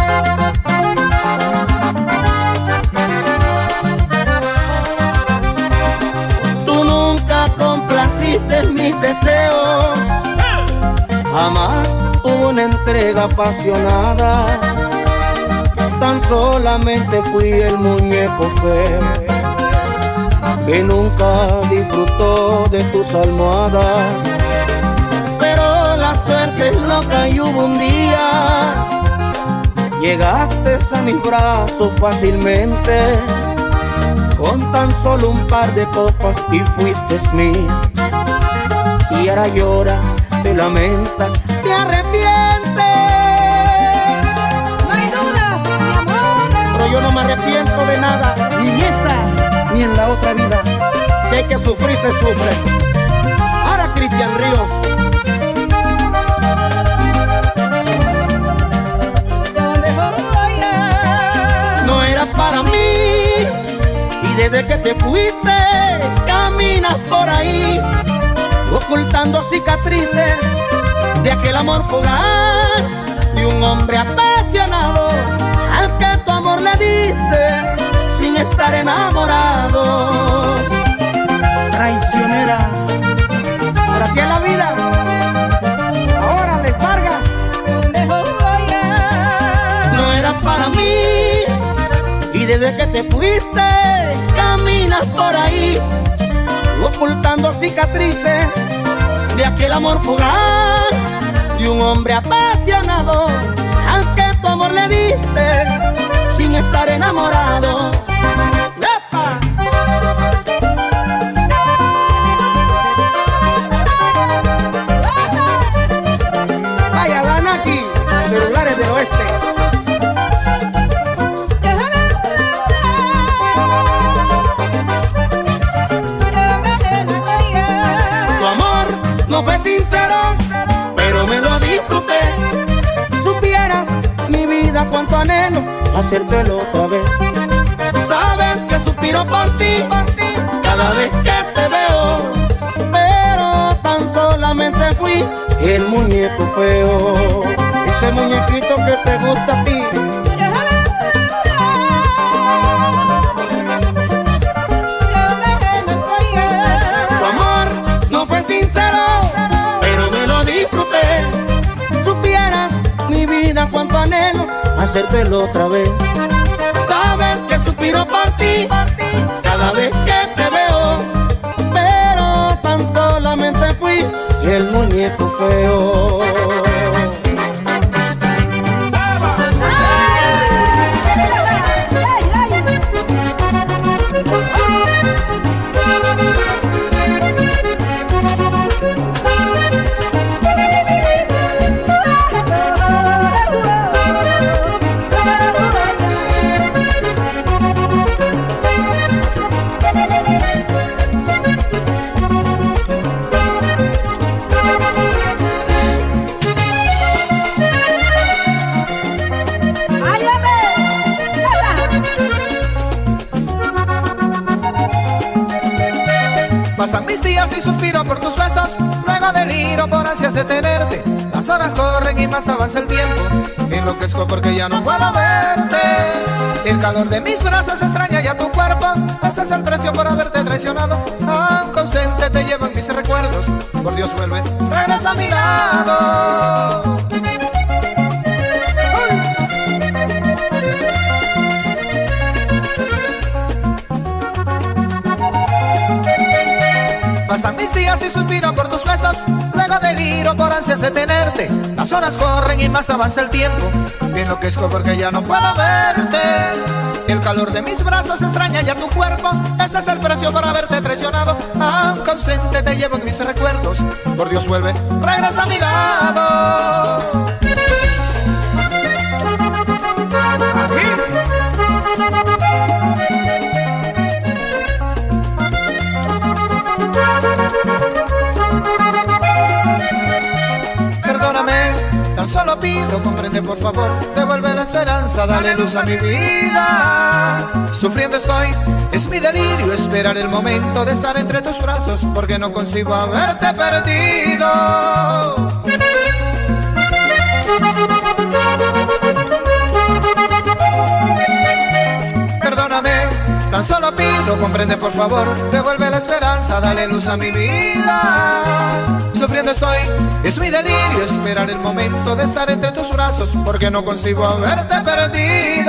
Tú nunca complaciste mis deseos, jamás hubo una entrega apasionada. tan solamente fui el muñeco feo que nunca disfrutó de tus almohadas. Pero la suerte es loca y hubo un día llegaste a mis brazos fácilmente, con tan solo un par de copas y fuiste mía. Y ahora lloras, te lamentas, te arrepientes. No hay duda, mi amor. Pero yo no me arrepiento de nada, ni en esta ni en la otra vida. Si hay que sufrir, se sufre. Ahora Cristian Ríos. No eras para mí y desde que te fuiste caminas por ahí ocultando cicatrices de aquel amor fugaz de un hombre apasionado al que tu amor le diste sin estar enamorados. Traicionera, pero así es la vida. Ahora les Vargas. No eras para mí y desde que te fuiste caminas por ahí ocultando cicatrices de aquel amor fugaz de un hombre apasionado al que tu amor le diste sin estar enamorados. ¡Epa! Vaya la Naki, celulares del oeste. No fue sincero, pero me lo disfruté. Supieras, mi vida, cuánto anhelo hacértelo otra vez. Sabes que suspiro por ti cada vez que te veo, pero tan solamente fui el muñeco feo, ese muñequito que te gusta a ti. Tu amor no fue sincero, supieras, mi vida, cuánto anhelo hacértelo otra vez. Sabes que suspiro por ti cada vez que te veo, pero tan solamente fui el muñeco feo. Pasan mis días y suspiro por tus besos, luego deliro por ansias de tenerte. Las horas corren y más avanza el tiempo, enloquezco porque ya no puedo verte. El calor de mis brazos extraña ya tu cuerpo, ese es el precio por haberte traicionado. Aunque ausente te llevo en mis recuerdos, por Dios vuelve, regresa a mi lado. Pasan mis días y suspiro por tus besos, luego deliro por ansias de tenerte. Las horas corren y más avanza el tiempo, me enloquezco porque ya no puedo verte. El calor de mis brazos extraña ya tu cuerpo, ese es el precio por haberte traicionado. Aunque ausente te llevo en mis recuerdos, por Dios vuelve, regresa a mi lado. Solo pido, comprende por favor, devuelve la esperanza, dale luz a mi vida. Sufriendo estoy, es mi delirio esperar el momento de estar entre tus brazos, porque no consigo haberte perdido. Perdóname, Tan solo pido, comprende por favor, devuelve la esperanza, dale luz a mi vida. Sufriendo estoy, es mi delirio esperar el momento de estar entre tus brazos, porque no consigo haberte perdido.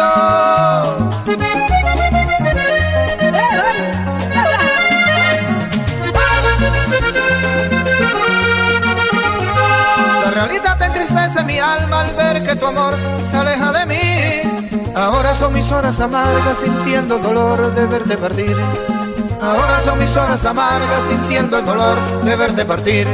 La realidad entristece mi alma al ver que tu amor se aleja de mí. Ahora son mis horas amargas sintiendo el dolor de verte partir. Ahora son mis horas amargas sintiendo el dolor de verte partir.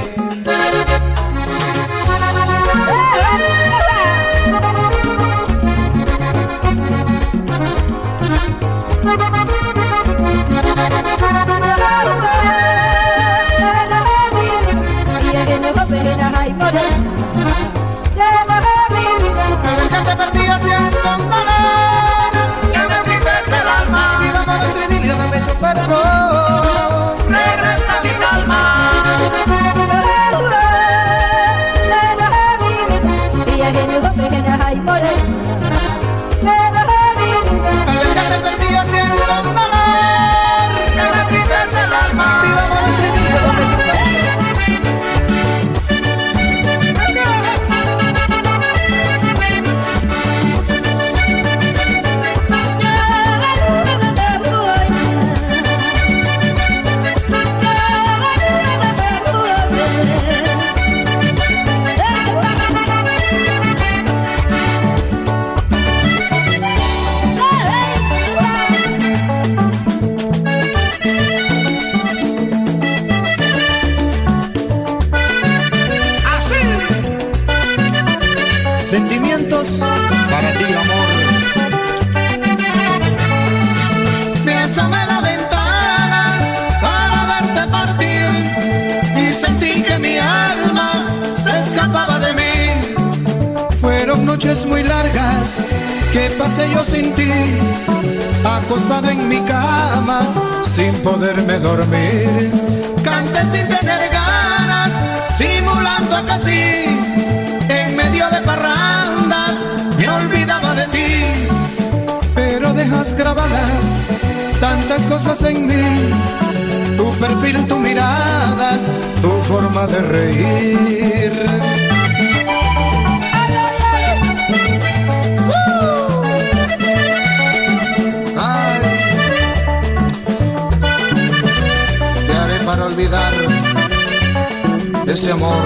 Al ver que te perdí haciendo un dolor que me entristece el alma. Mi amor es idilio, dame tu perdón. Regresa mi calma. Al ver que te perdí haciendo un dolor que me entristece el alma. Mi amor es idilio, dame tu perdón. Sentimientos para ti, amor. Me asomé a la ventana para verte partir y sentí que mi alma se escapaba de mí. Fueron noches muy largas que pasé yo sin ti, acostado en mi cama sin poderme dormir. Canté sin tener ganas, simulando que sí. En medio de parrandas me olvidaba de ti, pero dejas grabadas tantas cosas en mí. Tu perfil, tu mirada, tu forma de reír. Ay, ¿qué haré para olvidar ese amor?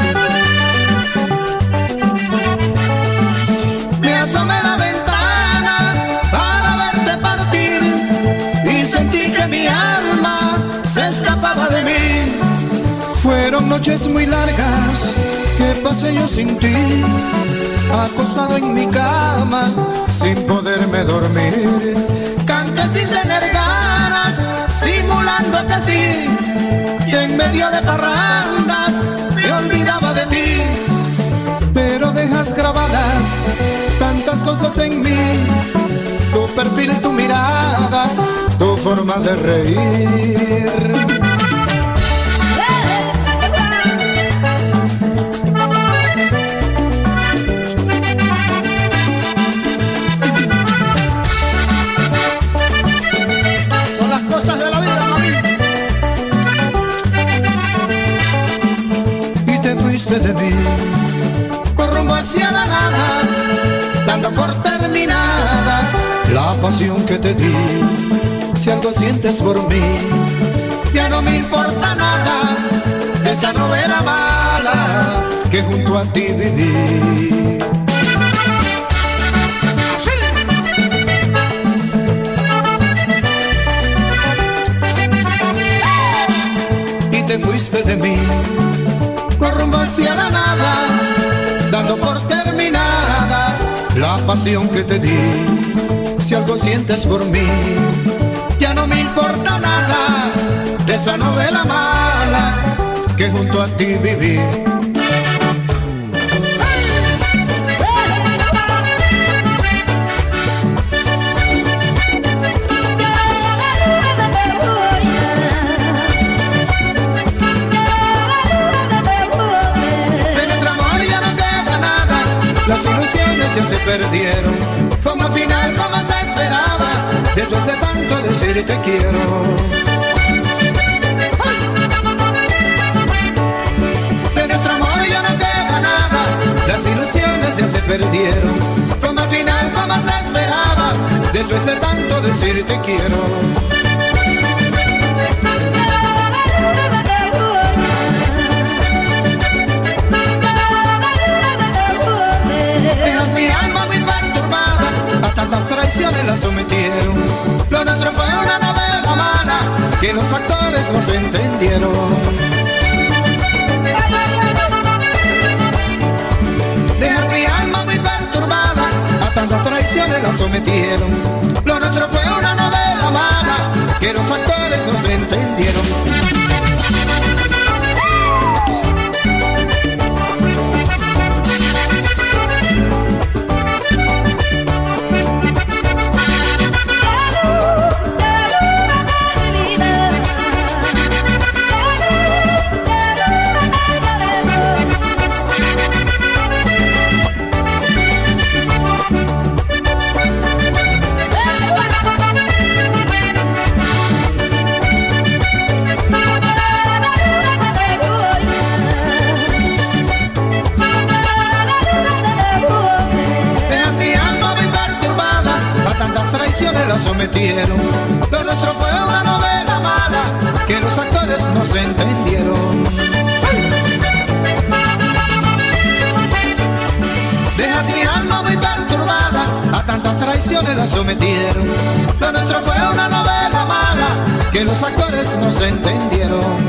Me asomé a la ventana para verte partir y sentí que mi alma se escapaba de mí. Fueron noches muy largas que pasé yo sin ti, acostado en mi cama sin poderme dormir. Canté sin tener ganas, simulando que sí, y en medio de parrandas me olvidaba de ti. Pero dejas grabadas tantas cosas en mí, tu perfil, tu mirada, tu forma de reír. Son las cosas de la vida, mami. Y te fuiste de mí con rumbo hacia la nada, dando por terminada la pasión que te di. Si algo sientes por mí, ya no me importa nada de esta novela mala que junto a ti viví. Y te fuiste de mí con rumbo hacia la nada, dando por terminada la pasión que te di. Si algo sientes por mí, ya no me importa nada de esa novela mala que junto a ti viví. De nuestro amor ya no queda nada, las ilusiones ya se perdieron. Fue un final como se esperaba, después de tanto decir decir te quiero. De nuestro amor ya no queda nada, las ilusiones ya se perdieron. Como al final como se esperaba, después de tanto decir te quiero. Dejas mi alma muy perturbada, a tantas traiciones la sometieron. Lo nuestro fue una novela mala, que los actores no se entendieron. Dejas mi alma muy perturbada, a tantas traiciones la sometieron. Lo nuestro fue una novela mala, que los actores no se entendieron. La sometieron. Lo nuestro fue una novela mala, que los actores no se entendieron. Dejas mi alma muy perturbada, a tantas traiciones la sometieron. Lo nuestro fue una novela mala, que los actores no se entendieron.